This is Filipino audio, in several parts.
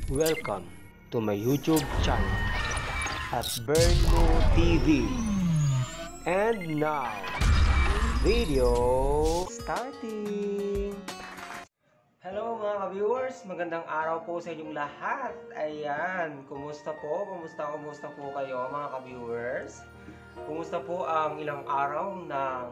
Welcome to my YouTube channel at Burnmo TV. And now, video starting! Hello mga ka-viewers! Magandang araw po sa inyong lahat. Ayan, kumusta po? Kumusta po kayo mga ka-viewers? Kumusta po ang ilang araw ng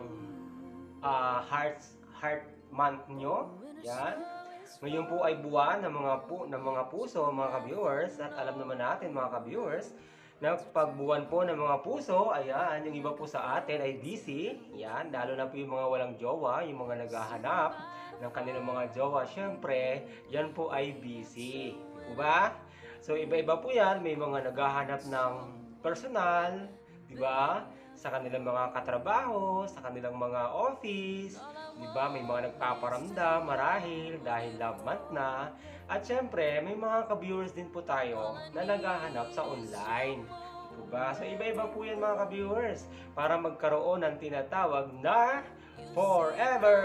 Heart Month nyo? Yan. Ngayon po ay buwan ng mga puso, mga ka-viewers, at alam naman natin mga ka-viewers na pagbuwan po ng mga puso, ayan, yung iba po sa atin ay busy, yan, lalo na po yung mga walang jowa, yung mga naghahanap ng kanilang mga jowa, syempre, yan po ay busy, di ba? So iba-iba po yan, may mga naghahanap ng personal, di ba? Sa kanilang mga katrabaho, sa kanilang mga office, di ba? May mga nagpaparamdam marahil dahil love month na. At syempre, may mga ka-viewers din po tayo na naghahanap sa online. Di ba? So iba-iba po yan mga ka-viewers para magkaroon ng tinatawag na forever.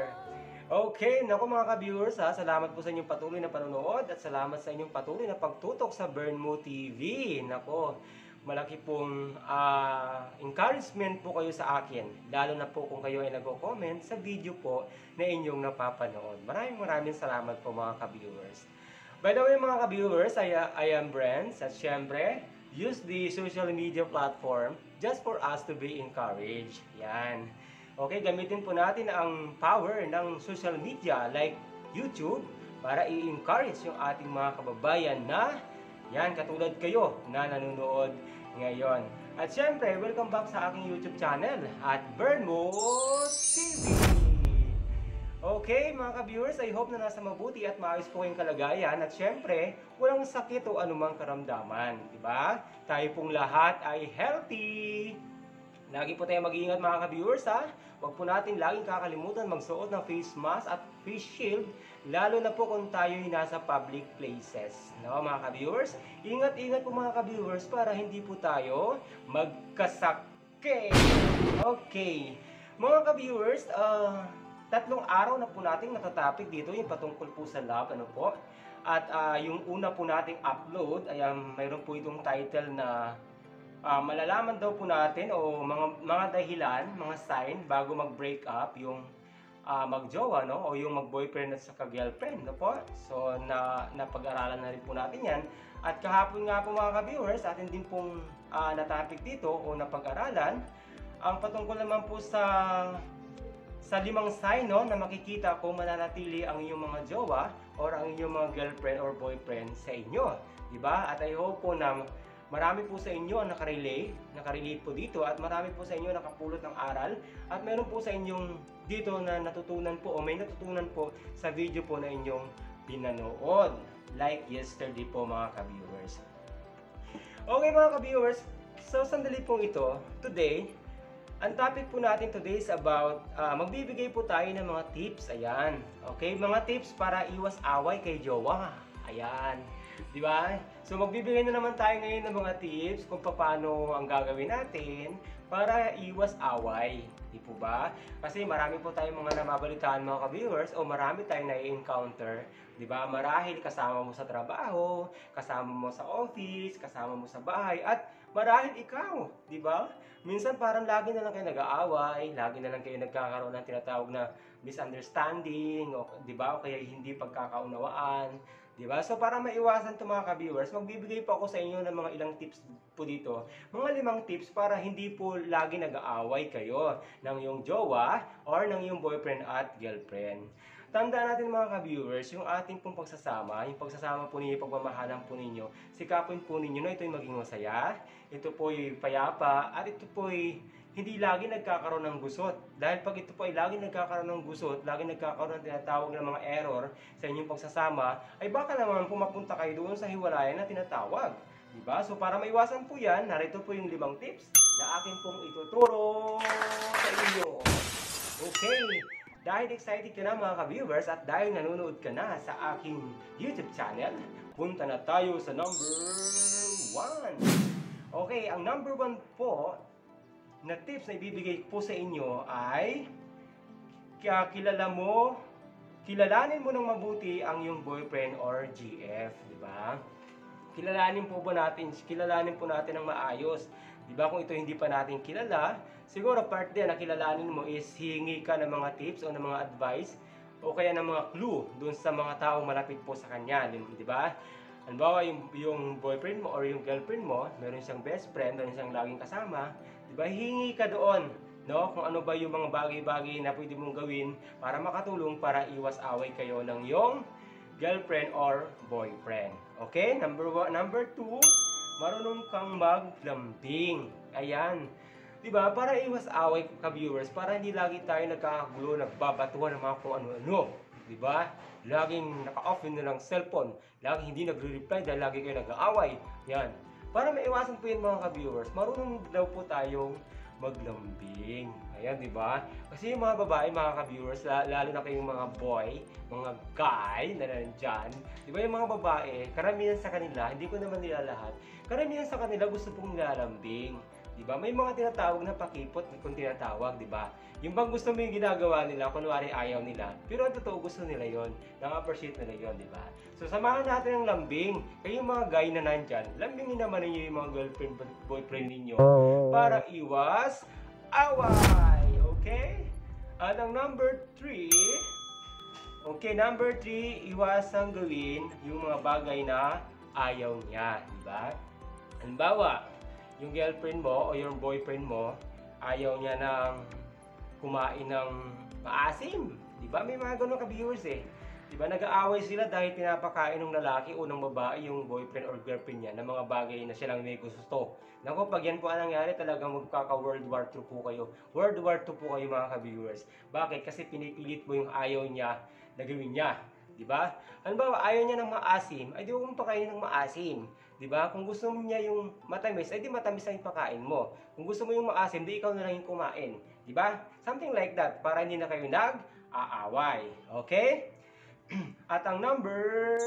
Okay, naku mga ka-viewers ha, salamat po sa inyong patuloy na panonood at salamat sa inyong patuloy na pagtutok sa Burnmo TV. Naku, malaki pong encouragement po kayo sa akin, lalo na po kung kayo ay nag-comment sa video po na inyong napapanood. Maraming salamat po mga ka-viewers. By the way mga ka-viewers, I am Brent at syempre, use the social media platform just for us to be encouraged. Yan. Okay, gamitin po natin ang power ng social media like YouTube para i-encourage yung ating mga kababayan na yan, katulad kayo na nanonood ngayon. At syempre, welcome back sa aking YouTube channel at Burnmo TV. Okay, mga ka-viewers, I hope na nasa mabuti at maayos po kayong kalagayan. At syempre, walang sakit o anumang karamdaman. Diba? Tayo pong lahat ay healthy. Lagi po tayong mag-iingat mga ka-viewers ha. Huwag po natin laging kakalimutan magsuot ng face mask at face shield, lalo na po kung tayo ay nasa public places. No, mga ka-viewers? Ingat-ingat po mga ka-viewers para hindi po tayo magkasakit. Okay. Mga ka-viewers, tatlong araw na po nating natatapik dito yung patungkol po sa love, ano po. At yung una po nating upload, ay mayroon po itong title na malalaman daw po natin o mga dahilan, mga sign bago mag-break up yung mag-jowa, no? O yung mag-boyfriend at saka girlfriend, no po? So, napag-aralan na rin po natin yan. At kahapon nga po mga ka-viewers, atin din pong natapik dito o napag-aralan ang patungkol naman po sa 5 sign, no, na makikita kung mananatili ang inyong mga jowa or ang inyong mga girlfriend or boyfriend sa inyo. Diba? At I hope po na marami po sa inyo ang nakarelate po dito at marami po sa inyo nakapulot ng aral at meron po sa inyong dito na natutunan po o may natutunan po sa video po na inyong pinanood like yesterday po mga ka-viewers. Okay mga ka-viewers, so sandali pong ito, today, ang topic po natin today is about, magbibigay po tayo ng mga tips, ayan. Okay, mga tips para iwas away kay jowa, ayan. Di ba? So magbibigay na naman tayo ngayon ng mga tips kung paano ang gagawin natin para iwas away. Di po ba? Kasi marami po tayong mga namabalitaan mga ka-viewers o marami tayong na-encounter. Di ba? Marahil kasama mo sa trabaho, kasama mo sa office, kasama mo sa bahay, at marahil ikaw. Di ba? Minsan parang lagi na lang kayo nag-aaway, lagi na lang kayo nagkakaroon ng tinatawag na misunderstanding, o, di ba? O kaya hindi pagkakaunawaan. Diba? So para maiwasan ito mga ka-viewers, magbibigay po ako sa inyo ng mga ilang tips po dito. Mga 5 tips para hindi po lagi nag-aaway kayo ng iyong jowa or ng iyong boyfriend at girlfriend. Tandaan natin mga ka-viewers, yung ating pong pagsasama, yung pagsasama po ninyo, pagmamahalan po ninyo, sikapin po ninyo na ito'y maging masaya, ito po'y payapa, at ito po'y hindi lagi nagkakaroon ng gusot. Dahil pag ito po ay lagi nagkakaroon ng gusot, lagi nagkakaroon ng tinatawag ng mga error sa inyong pagsasama, ay baka naman pumapunta kayo doon sa hiwalayan na tinatawag. Diba? So para maiwasan po yan, narito po yung 5 tips na akin pong ituturo sa inyo. Okay, dahil excited ka na mga ka-viewers at dahil nanonood ka na sa aking YouTube channel, punta na tayo sa number 1. Okay, ang number 1 po na tips na ibibigay po sa inyo ay kilala mo kilalanin mo ng mabuti ang iyong boyfriend or GF, di ba? Kilalanin po natin ng maayos. Di ba kung ito hindi pa natin kilala, siguro part din na kilalanin mo is hingi ka ng mga tips o ng mga advice o kaya ng mga clue dun sa mga taong malapit po sa kanya, di ba? Halimbawa, yung boyfriend mo or yung girlfriend mo, meron siyang best friend, meron siyang laging kasama, di ba? Hingi ka doon, no? Kung ano ba yung mga bagay-bagay na pwede mong gawin para makatulong para iwas away kayo ng yung girlfriend or boyfriend. Okay? Number 2, marunong kang maglambing. Ayan. 'Di ba? Para iwas away ka viewers, para hindi lagi tayo nagkakagulo, nagbabatuhan ng mga kung ano-ano. 'Di ba? Laging naka-off yun na lang cellphone. Laging hindi nagre-reply dahil lagi kayo nag-aaway. Yan. Para maiwasan po yun mga ka-viewers, marunong daw po tayong maglambing. Ayan, di ba? Kasi yung mga babae, mga ka-viewers, lalo na kayong mga boy, mga guy na nandyan, di ba yung mga babae, karamihan sa kanila, hindi ko naman nila lahat, karamihan sa kanila gusto pong nilalambing. Di ba? May mga tinatawag na pakipot kung tinatawag, di ba? Yung bang gusto mo yung ginagawa nila, kunwari ayaw nila, pero ang totoo gusto nila yon, na-appreciate nila yon, di ba? So samahan natin ang lambing. Kayong mga guy na nandyan, lambingin naman ninyo yung mga girlfriend, boyfriend ninyo para iwas away. Okay? At ang number 3, iwasang gawin yung mga bagay na ayaw niya, di ba? Halimbawa, yung girlfriend mo o yung boyfriend mo, ayaw niya ng kumain ng maasim. Di ba? May mga ganun ka-viewers eh. Di ba? Nag-aaway sila dahil pinapakain ng lalaki o ng babae yung boyfriend or girlfriend niya ng mga bagay na silang may gusto. Naku, pag yan po ang nangyari, talagang magkaka-World War II po kayo. World War II po kayo mga ka-viewers. Bakit? Kasi pinipilit mo yung ayaw niya na gawin niya. Di ba? Halimbawa, ayaw niya ng maasim, ay di huwag mong pakainin ng maasim. Di ba? Kung gusto mo niya yung matamis, ay di matamis ang ipakain mo. Kung gusto mo yung maasim, di ikaw na lang yung kumain. Di ba? Something like that, para hindi na kayo nag-aaway. Okay? At ang number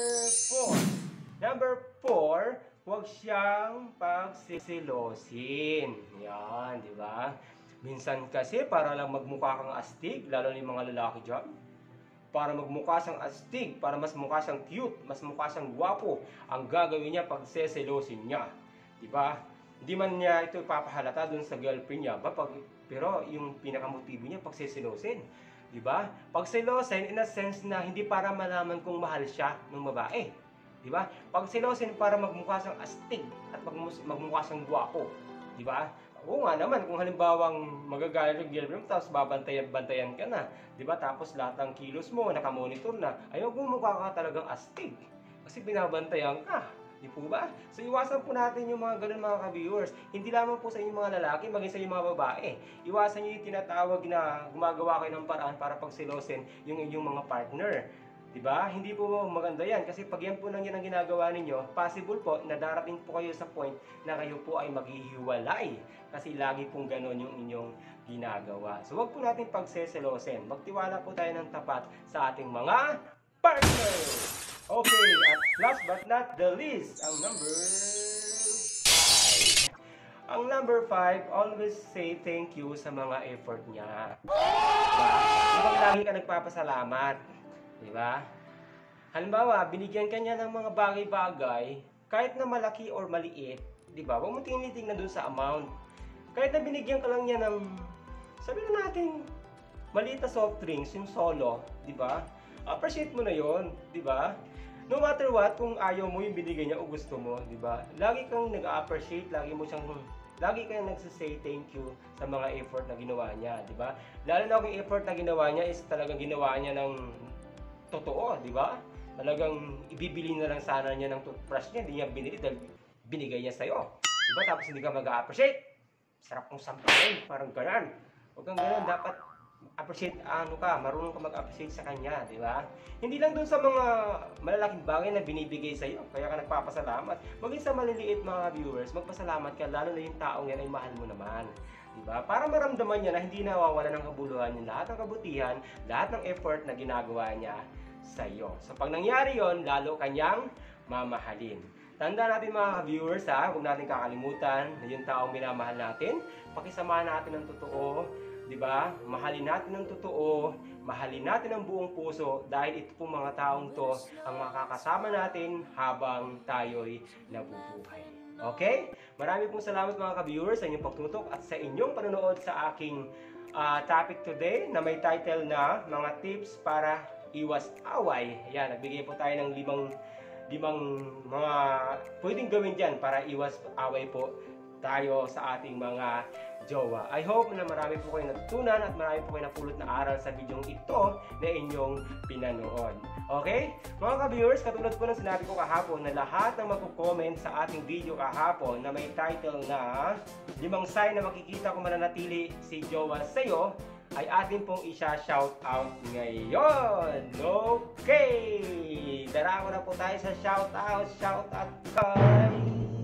4, huwag siyang pagsisilosin. Yan, di ba? Minsan kasi, para lang magmukha kang astig, lalo na yung mga lalaki dyan, para magmukha siyang astig, para mas mukha siyang cute, mas mukha siyang gwapo, ang gagawin niya pag seselosin niya. Diba? Hindi man niya ito ipapahalata dun sa girlfriend niya, pero yung pinakamotibo niya pag seselosin. Diba? Pag selosin, in a sense na hindi para malaman kung mahal siya ng babae. Diba? Pag selosin, para magmukha siyang astig at magmukha siyang gwapo. Diba? Oo nga naman, kung halimbawang magagalit yung girlfriend, tapos babantayan ka na, di ba? Tapos lahat ng kilos mo, nakamonitor na, ayaw kung mukha ka talagang astig. Kasi binabantayan ka, di po ba? So iwasan po natin yung mga ganun mga ka-viewers. Hindi lamang po sa inyong mga lalaki, maging sa inyong mga babae. Iwasan nyo yung tinatawag na gumagawa kayo ng paraan para pagsilosin yung inyong mga partner. Diba? Hindi po maganda yan kasi pag yan po nang yan ang ginagawa ninyo, possible po na darating po kayo sa point na kayo po ay maghihiwalay kasi lagi pong ganon yung inyong ginagawa. So wag po natin pagseselosin. Magtiwala po tayo ng tapat sa ating mga partner. Okay, at last but not the least, ang number 5, always say thank you sa mga effort niya. Diba? Diba lagi ka nagpapasalamat? Diba? Halimbawa, binigyan ka niya ng mga bagay-bagay, kahit na malaki or maliit, diba? Huwag mo tinitingnan dun sa amount. Kahit na binigyan ka lang niya ng, sabihin natin, maliit na soft drinks, yung solo, diba? Appreciate mo na yon, diba? No matter what, kung ayaw mo yung binigay niya o gusto mo, diba? Lagi kang nag-appreciate, lagi kang nagsasay thank you sa mga effort na ginawa niya, diba? Lalo na kung effort na ginawa niya is talagang ginawa niya ng totoo, di ba? Talagang ibibili na lang sana niya ng toothbrush niya, hindi niya binili dahil binigay niya sa'yo. Di ba? Tapos hindi ka mag-appreciate. Sarap kong sampahin, parang ganun. Huwag kang ganun, dapat appreciate, marunong ka mag-appreciate sa kanya, di ba? Hindi lang dun sa mga malalaking bagay na binibigay sa'yo, kaya ka nagpapasalamat. Maging sa maliliit mga viewers, magpasalamat ka, lalo na yung taong yan ay mahal mo naman. Diba? Para maramdaman niya na hindi nawawala ng kabuluhan yung lahat ng kabutihan, lahat ng effort na ginagawa niya sa iyo. So pag nangyari yon, lalo kanyang mamahalin. Tandaan natin mga viewers huwag natin kakalimutan na yung taong minamahal natin, pakisamahan natin ng totoo, di ba? Mahalin natin ng totoo, mahalin natin ang buong puso dahil ito pong mga taong to ang makakasama natin habang tayo'y nabubuhay. Okay? Marami pong salamat mga ka-viewers sa inyong pagtutok at sa inyong panonood sa aking topic today na may title na mga tips para iwas away. Ayan, nagbigay po tayo ng limang mga pwedeng gawin dyan para iwas away po tayo sa ating mga jowa. I hope na marami po kayo natutunan at marami po kayo napulot na aral sa video ito na inyong pinanood. Okay? Mga ka-viewers, katulad po ng sinabi ko kahapon na lahat ng magko-comment sa ating video kahapon na may title na 5 sign na makikita kung mananatili si jowa sa'yo ay atin pong isa-shout out ngayon. Okay! Darako na po tayo sa shout out kay...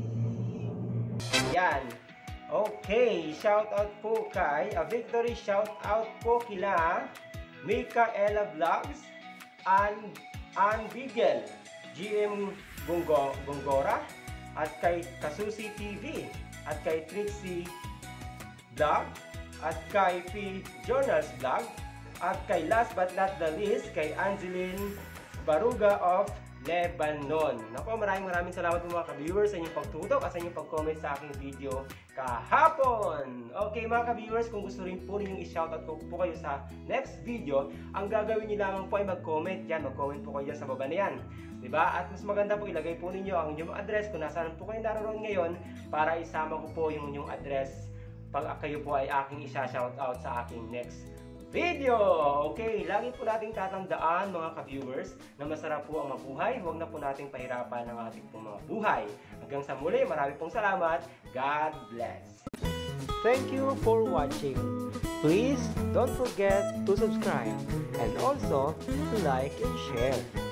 Yan. Okay, shout out po kay Victory, shout out po kila Micaela Vlogs, Ann Bigel, GM Gongora, at kay Kasusi TV, at kay Trixie Vlog, at kay P Journals Vlog, at kay last but not the least kay Angeline Baruga of Lebanon. Naku, maraming salamat po mga ka-viewers sa inyong pagtutok at sa inyong pag-comment sa aking video kahapon. Okay mga ka-viewers, kung gusto rin po ninyong i-shoutout ko po kayo sa next video, ang gagawin niyo lamang po ay mag-comment yan. Mag-comment po kayo dyan sa baba na yan. Diba? At mas maganda po ilagay po ninyo ang inyong address kung nasaan po kayo naroon ngayon para isama ko po yung inyong address pag kayo po ay aking isa-shoutout sa aking next video. Okay, lagi po nating tatandaan mga ka-viewers na masarap po ang mabuhay. Huwag na po nating pahirapan ang ating pong mga buhay. Hanggang sa muli, marami pong salamat. God bless. Thank you for watching. Please don't forget to subscribe and also to like and share.